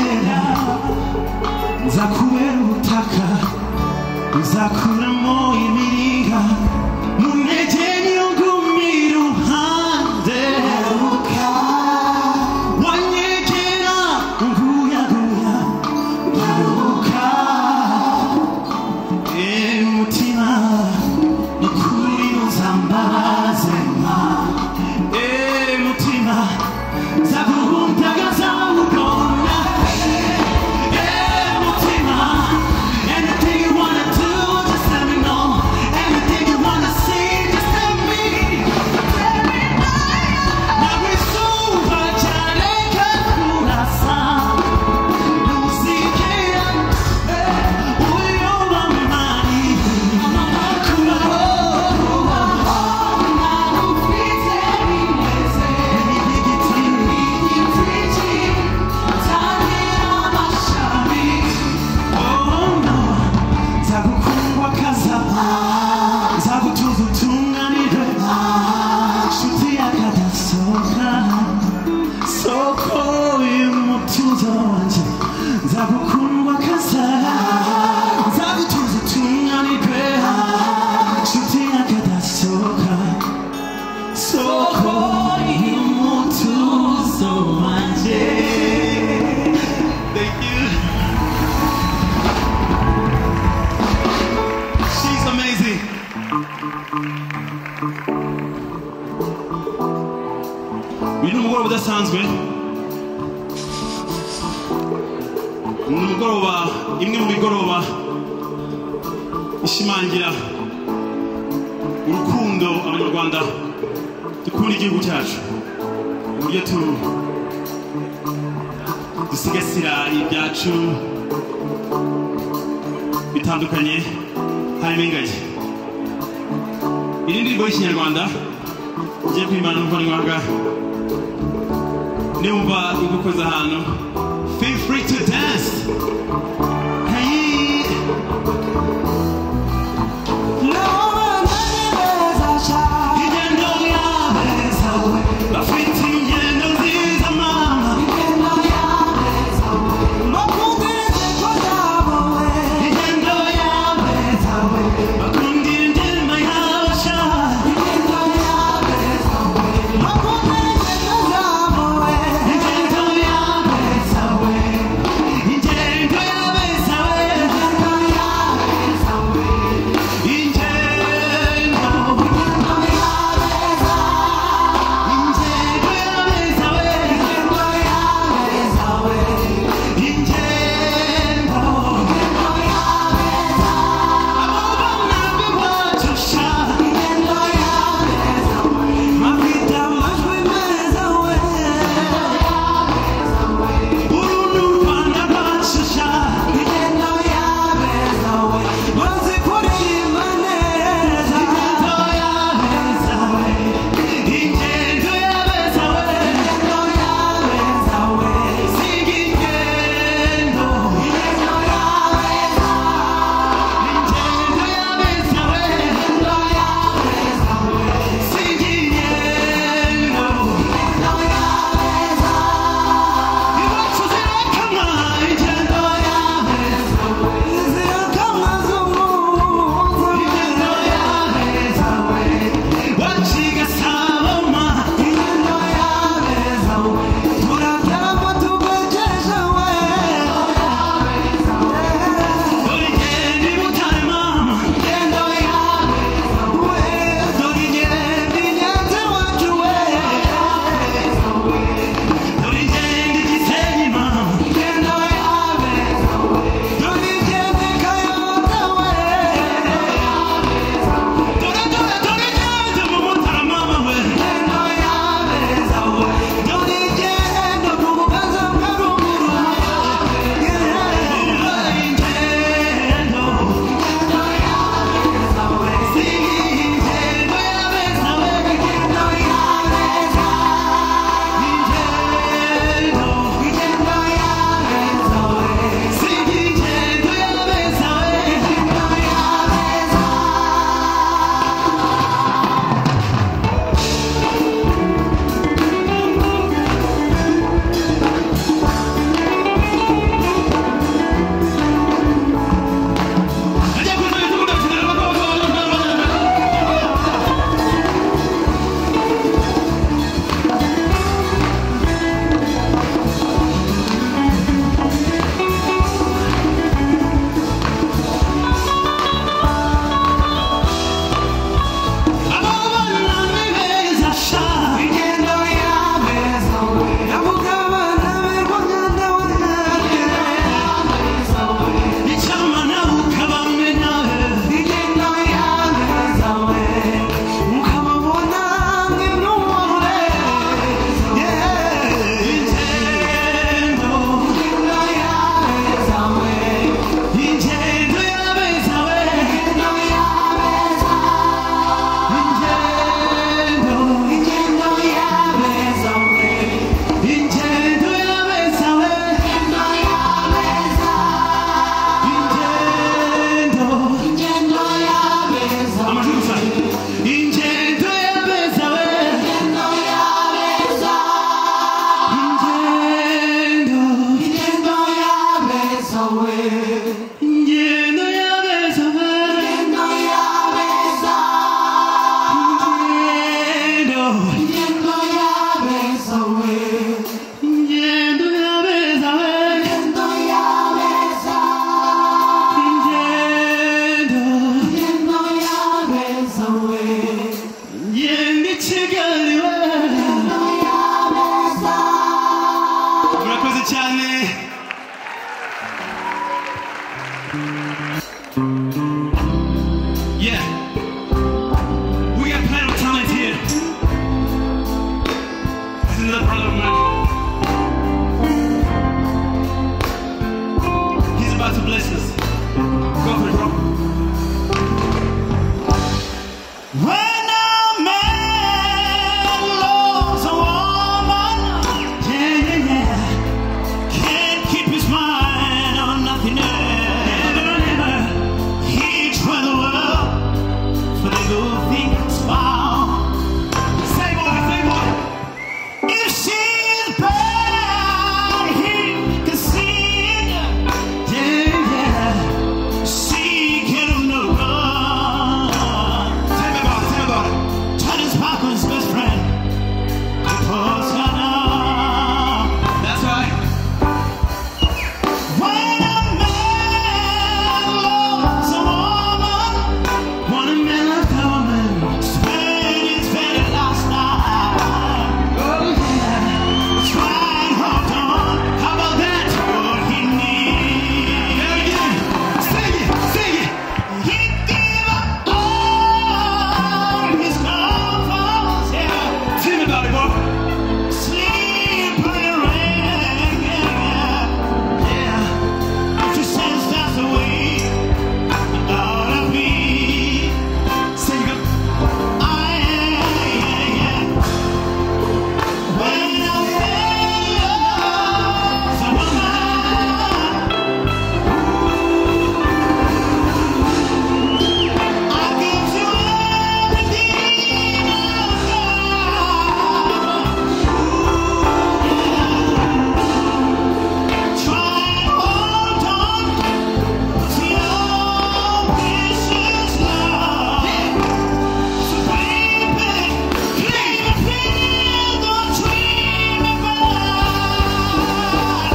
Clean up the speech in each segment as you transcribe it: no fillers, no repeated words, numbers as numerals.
nzakubera ubutaka uzakuramo imiringa mu ntege niyo ngumi iruhande wanyegera nguyaguya ngaruka mutima nukuri uzambaze mutima nzaguhundagaza ubona mutima anything you wanna do just let me know anything you wanna see just tell me nawizuba cyane kakurasa nuzigera uyoba mari kubaho udasanzwe umugoroba imwe mu migoroba ishimangira urukundo abanyarwanda dukunda igihugu cyacu uburyo dusigasira ibyacu bitandukanye harimo ingagi iri ndirimbo y'ikinyarwanda ugiye kwimana n'umuvandimwe Numva igukoza ahantu feel free to dance hey no igendo yabeza we bafite ingendo nziza mama igendo yabeza we bakundirije ko yabo we igendo yabeza we bakundira indirimbo yabasha igendo yabeza we bakundirije ko yabo we igendo yabeza we igendo yabeza is another brother of mine. He's about to bless us. Go for it, bro. When a man loves a woman, yeah, can't keep his mind on nothing else. Never, he'd try the world for the good things found. Say boy, say boy. If she's bad, he can see it. Yeah, she can no run. Tell me about it. Chinese Parker's best friend. Because I know. That's right. When a man loves a woman, when a man loves a woman, spend his very last night. Oh yeah, try and hold on. How about that? What he needs. There again. Sing it, sing it. He'd give up all his comforts. Yeah. Tell me about it, boy. Sleep in the rain. Yeah. If she says that's the way it ought to be. Sing it. When a man loves a woman, I give you everything I've got. Try and hold on to your precious love. So baby, please don't dream about.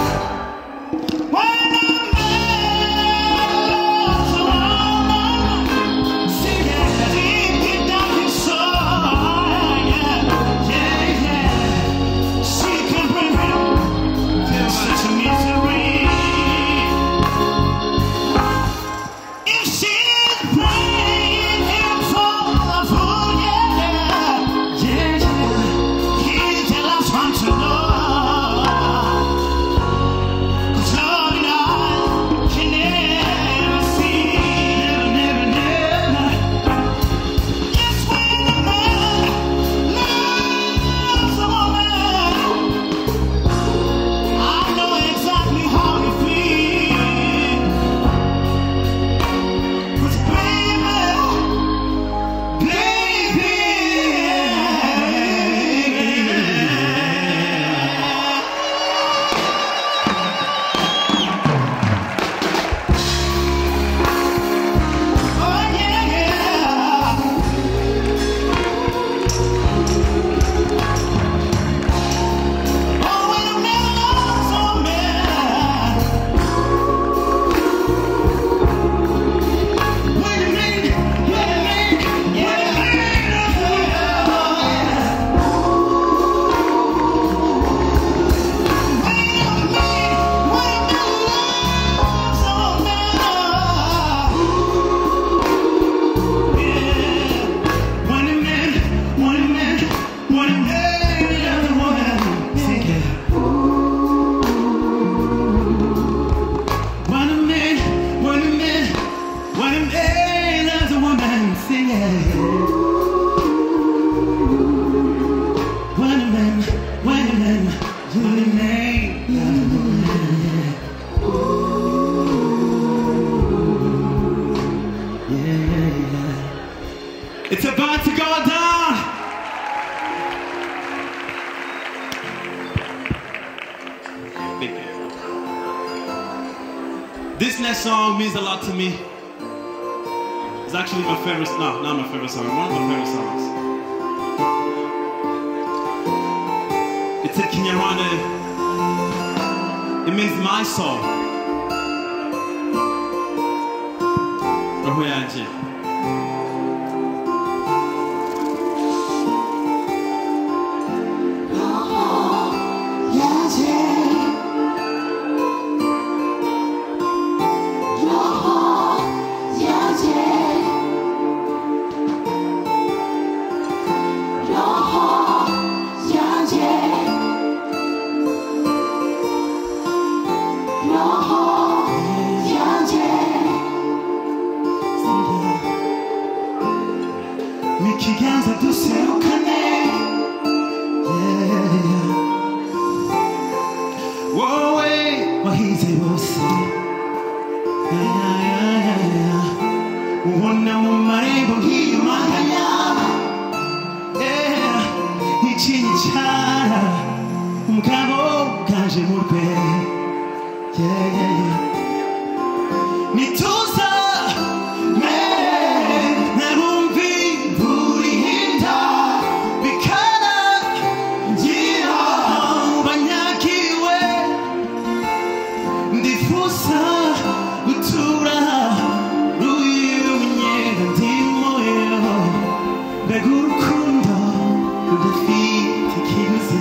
When a man loves a woman, sing it deep down inside. Yeah. She can bring him such a misery. If she's praying him for the food, yeah. He's the last one to know. 'Cause love and I can never see. Never. Yes, when a man loves a woman, I know exactly how you feel. 'Cause baby, oh yeah. Oh, when a man loves a man, when a man, it's about to go down. Thank you. This next song means a lot to me. It's actually my favorite, no, not my favorite song, one of my favorite songs. It's a Kinyarwanda. It means my soul. Roho yanje. Yeah. umugabo kaje mu rwe nituza nabumvi burihinda bikana ngira banyakiwe ndifuza gutura ruyumye ndimoyo mbega urukundo rudafite ikiguzi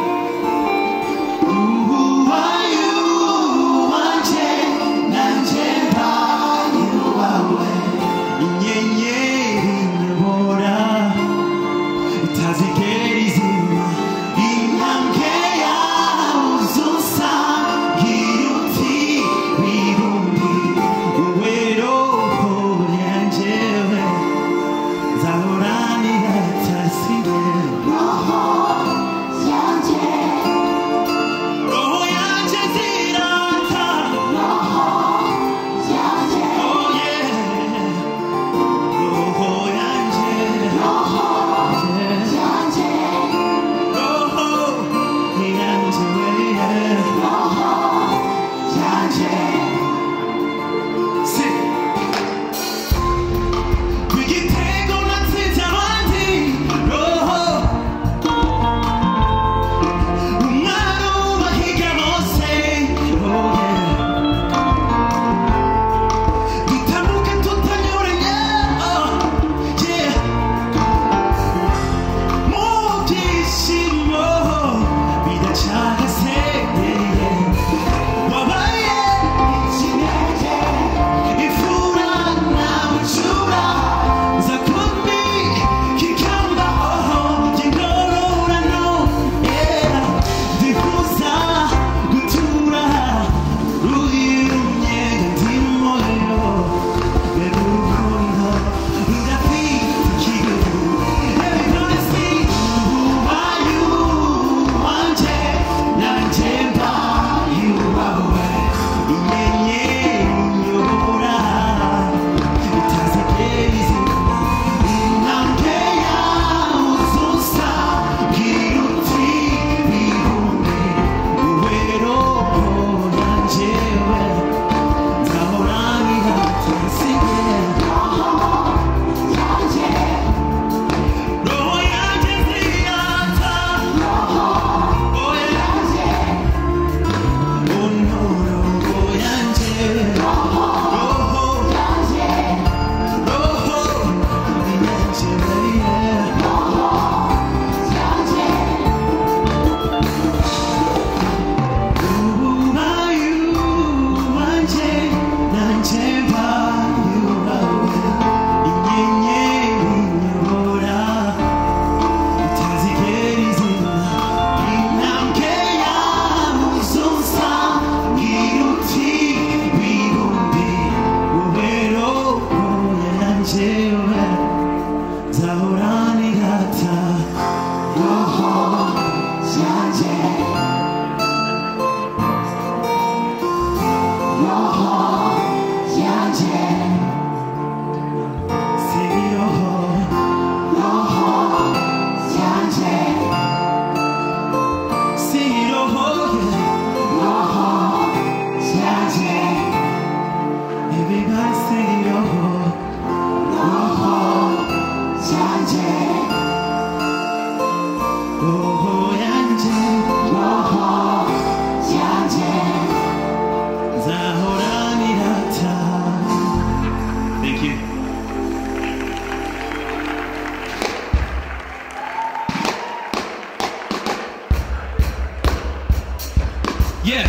Yeah.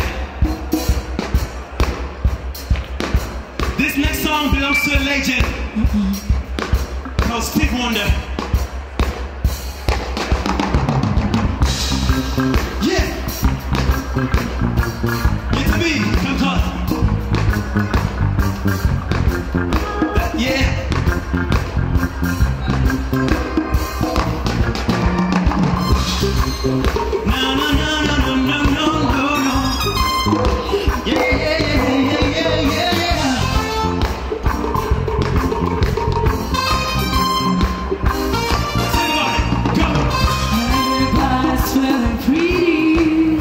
This next song belongs to a legend called Steve Wonder. Yeah. Get to me, come close. Yeah. No, no, no, no, no, no, no, no, no. Yeah, yeah, yeah, yeah, yeah, yeah, yeah. Everybody, go. Everybody's smelling pretty.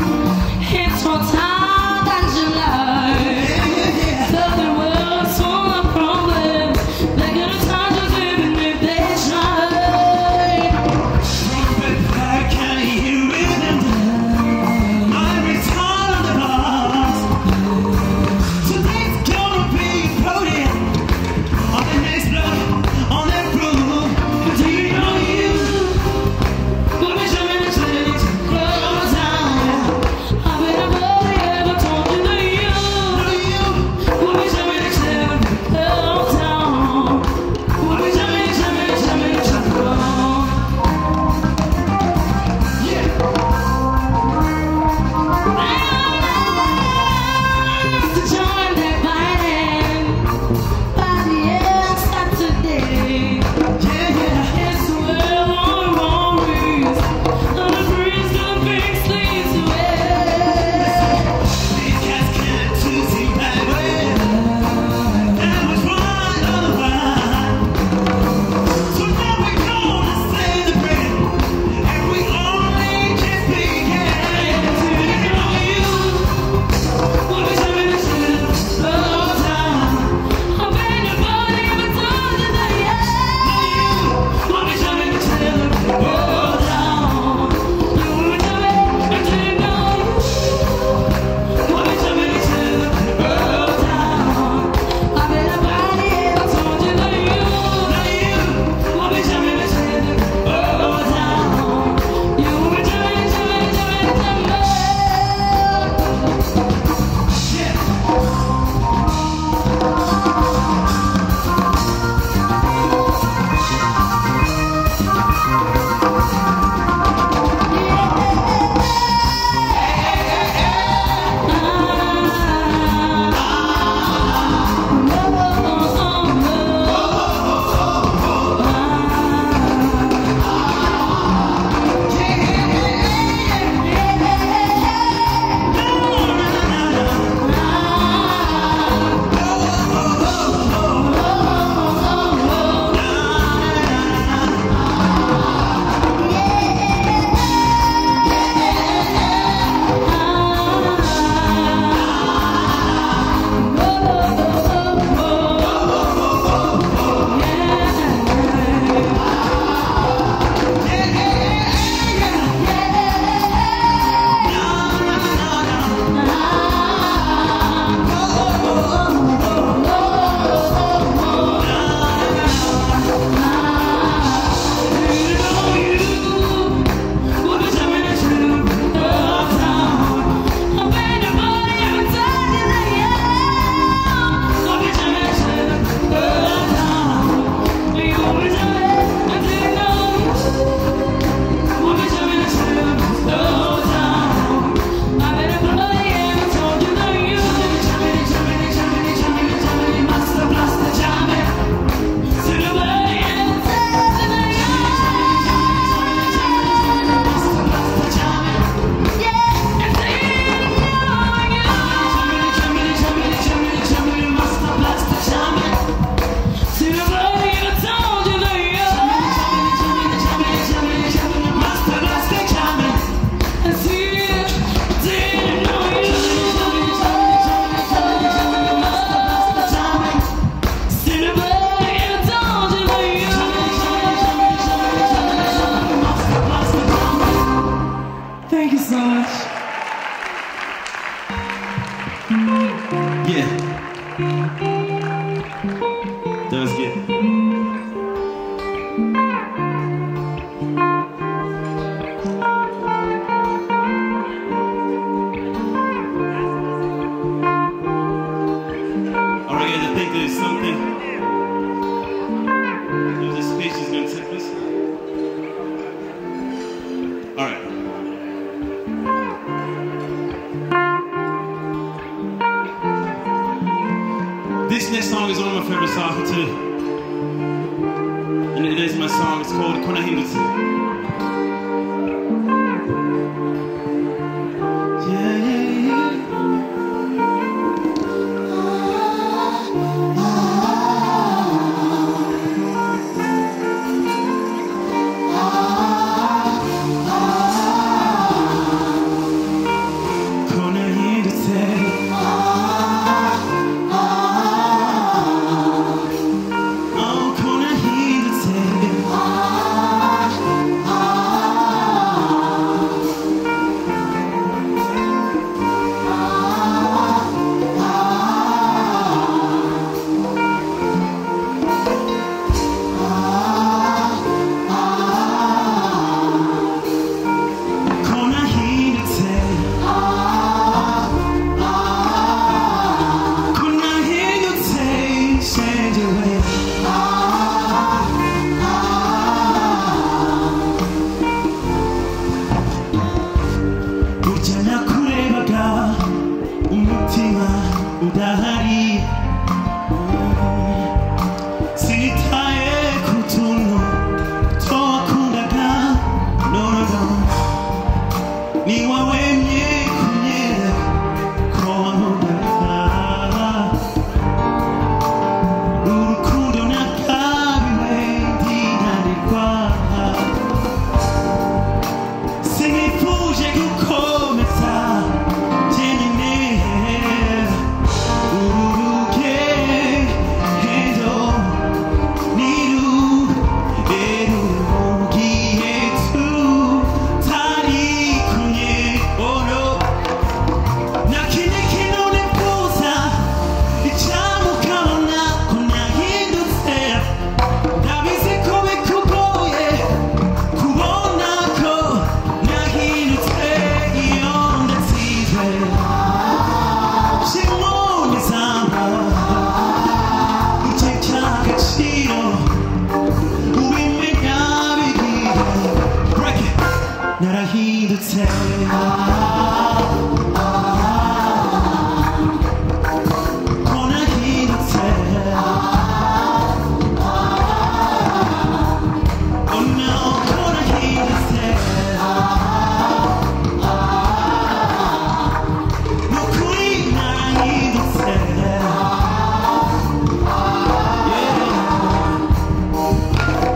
Thank you so much. Yeah. That was good. Alright guys, I think there's something. There's a speech that's gonna take place. Alright. This next song is one of my favorite songs too. And it is my song, it's called Kona Hindutse.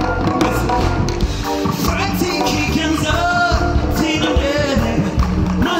No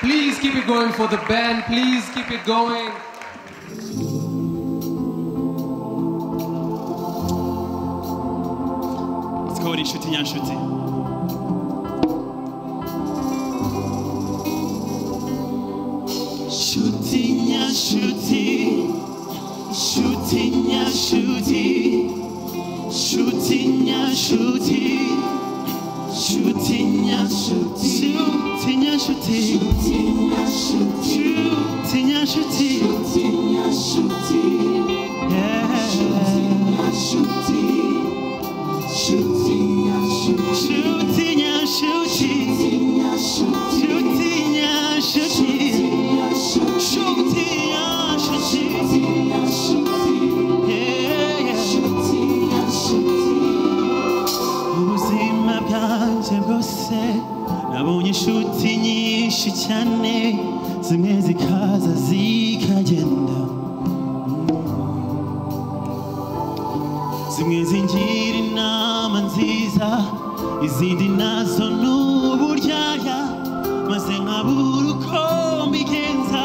Please keep it going for the band. Please keep it going. Let's go to Shuti Nyanshuti. Shuti Nyanshuti. Shuti Nyanshuti. Shuti Nyanshuti. Shuti Nyanshuti. Shuti Nyanshuti. Shuti Nyanshuti. Shuti Nyanshuti. Shuti Nyanshuti. Yeah. Shuti Nyanshuti. Shuti Nyanshuti. Shuti Nyanshuti. Shuti Nyanshuti. Shuti Nyanshuti. Yeah. Shuti Nyanshuti. Ubuzima bwanjye bwose nabonye inshuti nyinshi cyane, zimwe zikaza zikagenda, zimwe zingira inama nziza, izindi nazo n'uburyarya, maze nkabura uko mbigenza.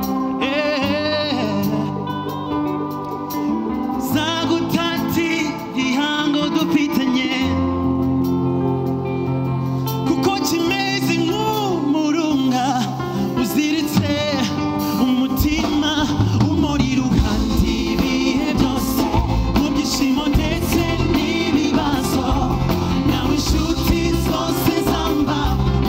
Zagutati ihango dufitanye, kuko kimeze nk'umurunga uziritse umutima, umuriro ukanda ibihe byose, mu byishimo ndetse n'ibibazo, nawe inshuti zose zamba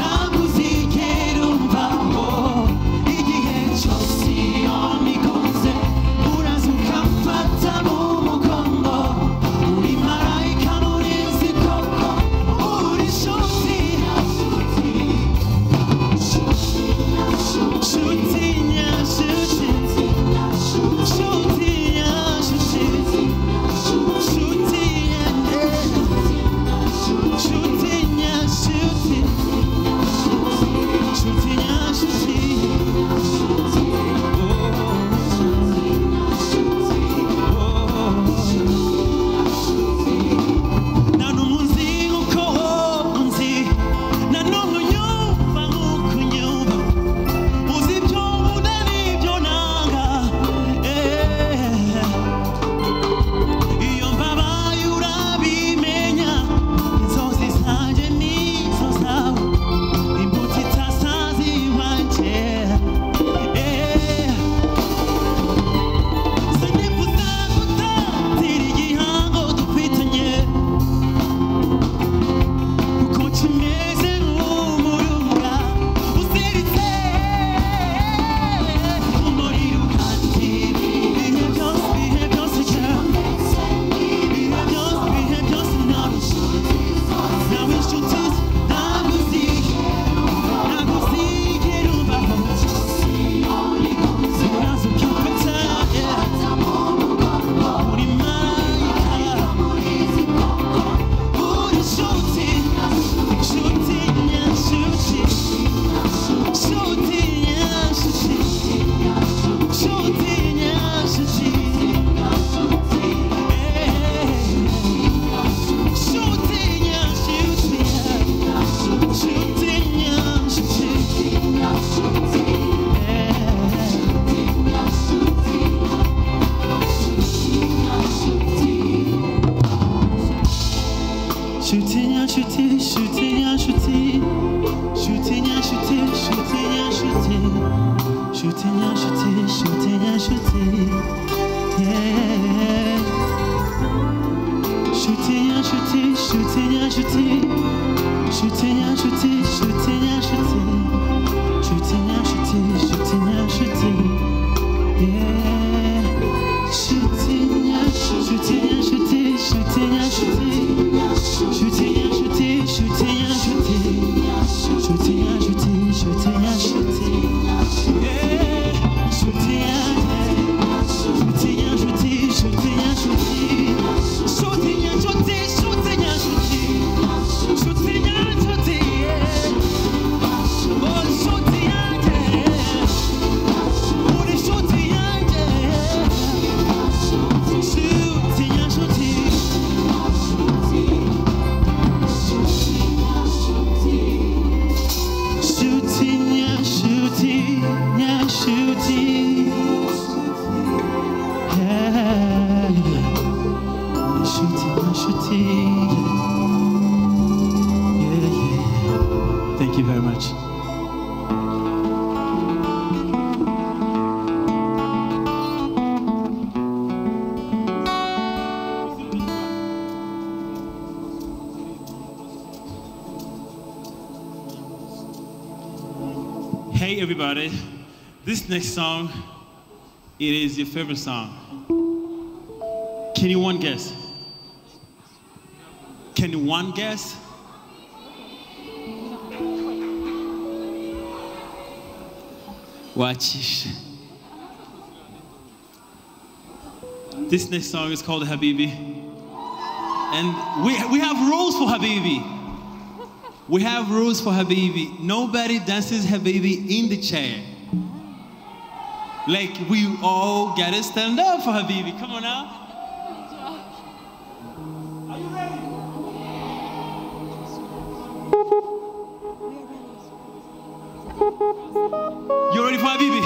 Hey everybody, this next song, it is your favorite song. Can you one guess? Can you one guess? Watch. This next song is called Habibi. And we have rules for Habibi. We have rules for Habibi. Nobody dances Habibi in the chair. Like, we all gotta stand up for Habibi. Come on now. Are you ready? You ready for Habibi?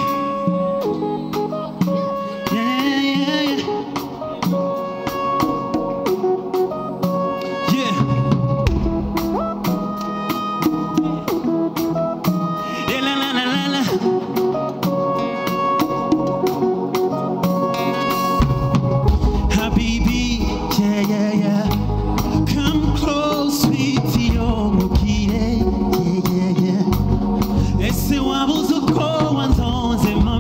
Ese wabuze uko wanzonze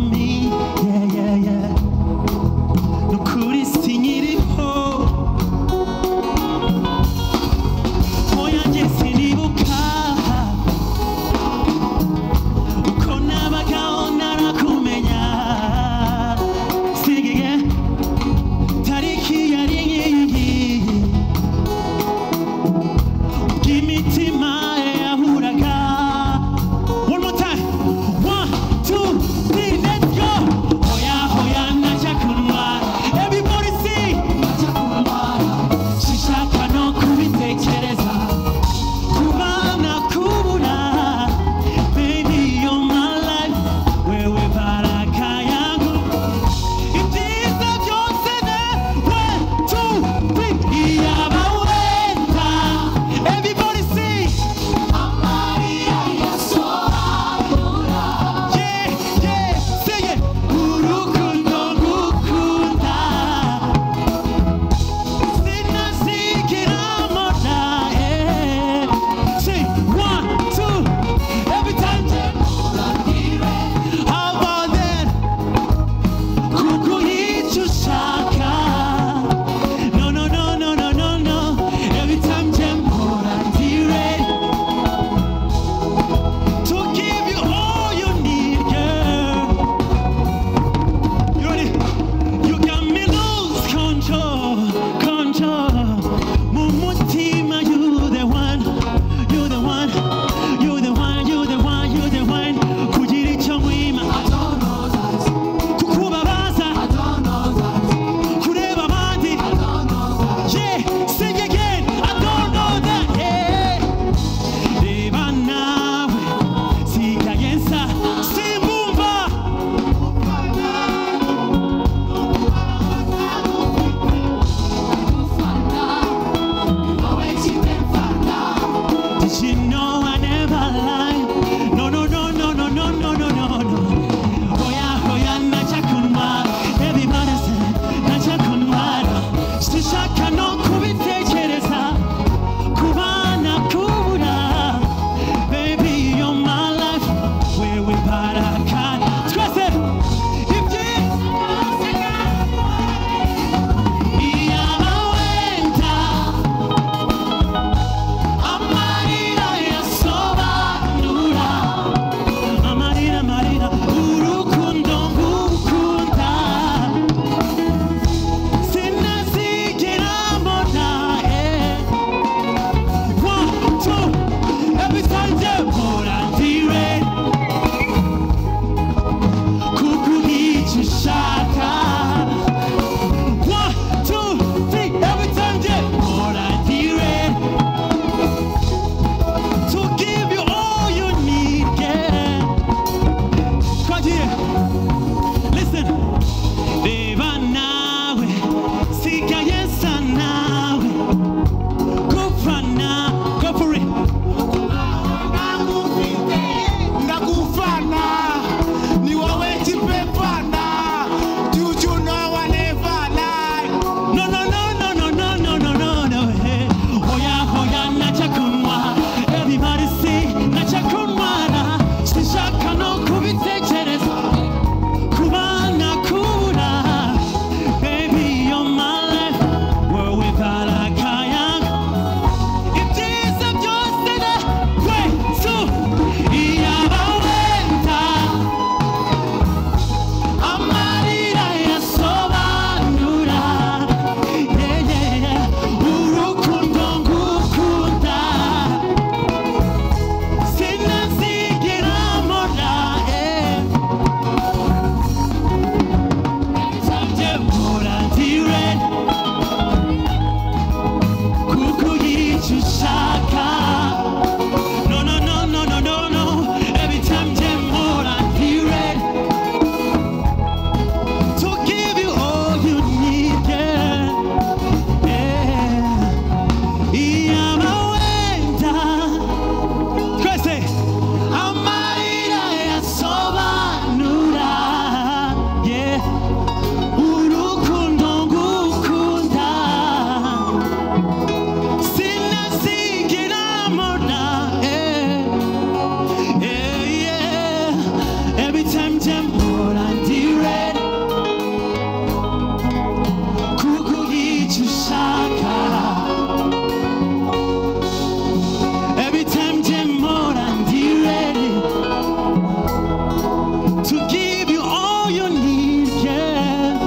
to give you all you need, yeah.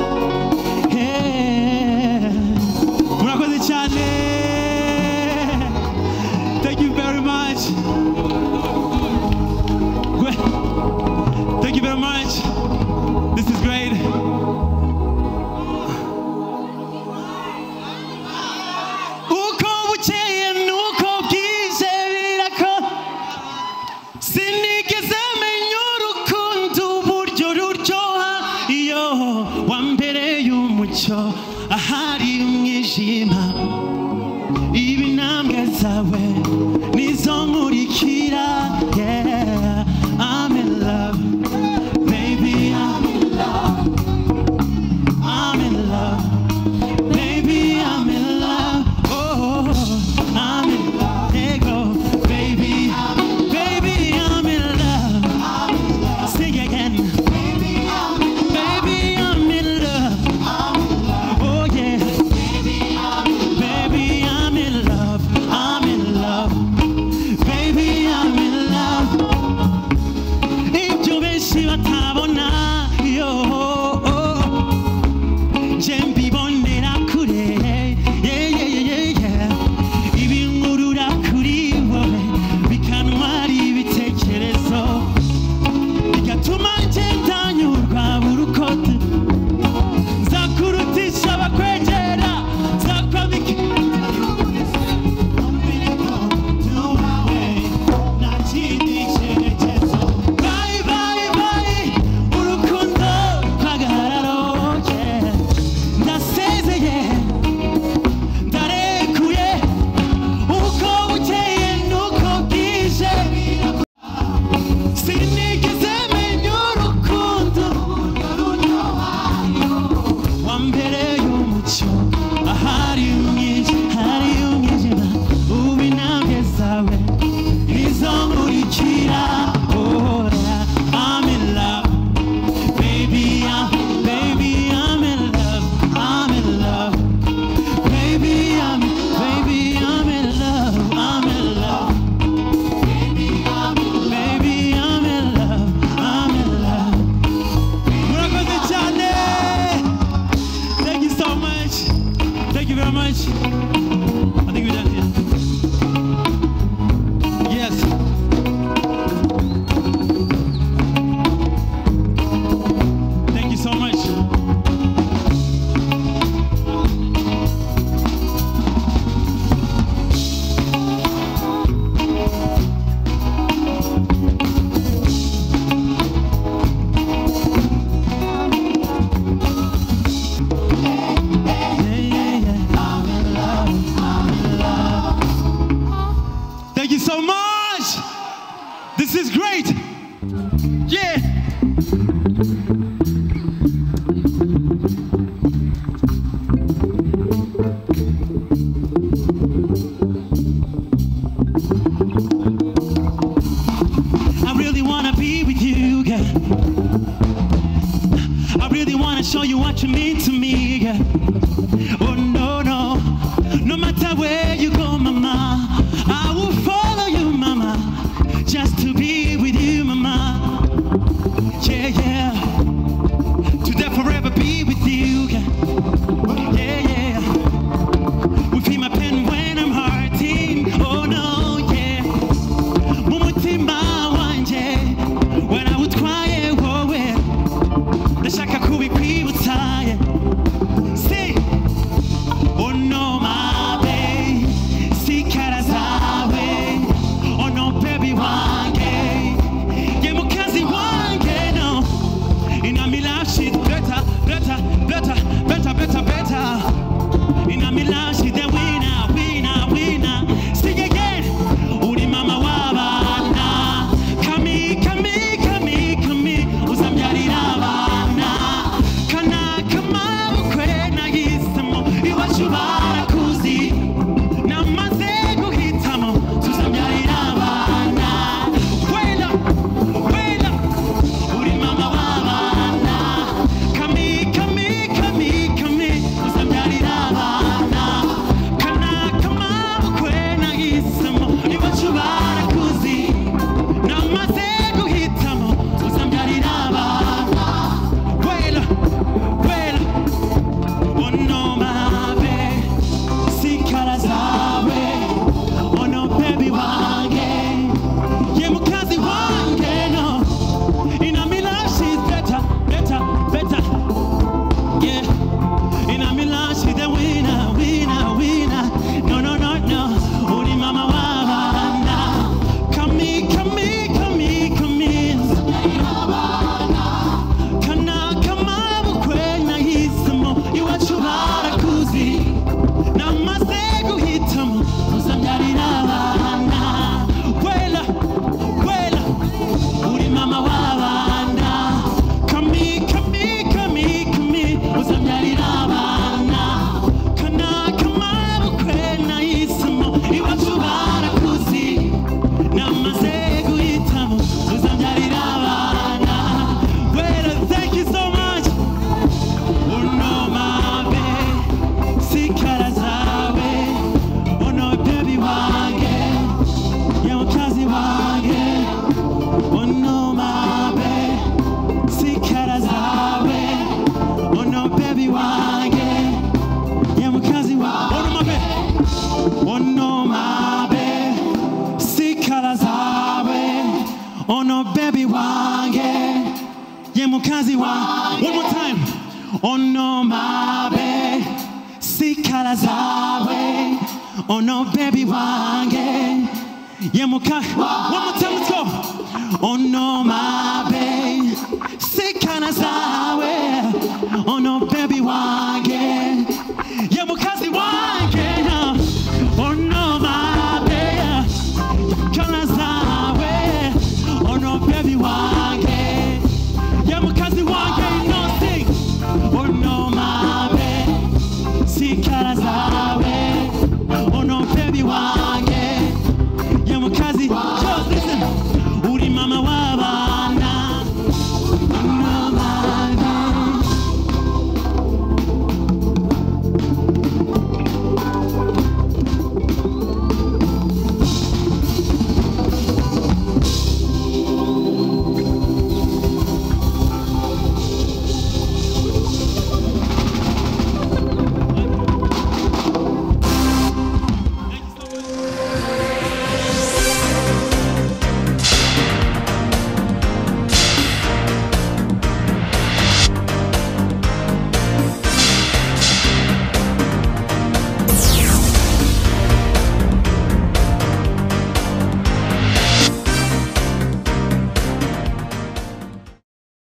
Yeah. Murakoze cyane. Thank you very much. Thank you very much. This is great. Uko bukeye nuko bwije birako, sinigeze menya urukundo uburyo ruryoha iyo wambereye umucyo ahari umwijima. Ibintambwe zawe nizo nkurikira, yeah. I'm in love, baby, I'm in love. I'm in love, baby, I'm in love. Oh, I'm in love. There you go, baby, baby, I'm in love. Sing again, baby, I'm in love. Oh yeah, baby, I'm in love. I'm in love, baby, I'm in love. Ibyo benshi batabona, yo, je mbibonera kure, yeah, yeah, yeah, yeah. Ibinkurura kuri wowe bikantwara ibitekerezo, bigatuma ngenda nyurwa buri uko ndi. Nzakurutisha abakwegera, nzakwambika nta kindi cyerekezo. Bye, bye, bye, urukundo rw'agahararo, yeah. Ndasezeye, ndarekuye, uko bukeye nuko bwije. Sinigeze menya urukundo wambereye umucyo ahari umwijima. Ubu intambwe zawe nizo nkurikira. Oh, yeah. I'm in love, baby, I'm in love. I'm in love, baby, I'm in love. I'm in love, baby, I'm in love. I'm in love. Murakoze cyane. Thank you so much. Thank you very much. I think we're done here. Yes. Thank you so much. Yeah, yeah, yeah. I'm in love. I'm in love. Thank you so much. This is great. Yeah. I really wanna be with you, girl. I really wanna show you what you mean to me, girl. Oh no, no, no matter where you go, mama, I will follow you, mama, just to be with you, mama. Yeah, yeah, to forever be with you, girl. Yeah, yeah, will feel my pain when I'm hurting. Oh no, yeah, mumutima wanje when I would cry, oh well, ndashaka kubikwibutsa, yeah. See, mukazi wa. One more time. Oh no, my babe, sikala zawe. Oh no, baby wange. Yeah, muka. One more time, let's go. Oh no, my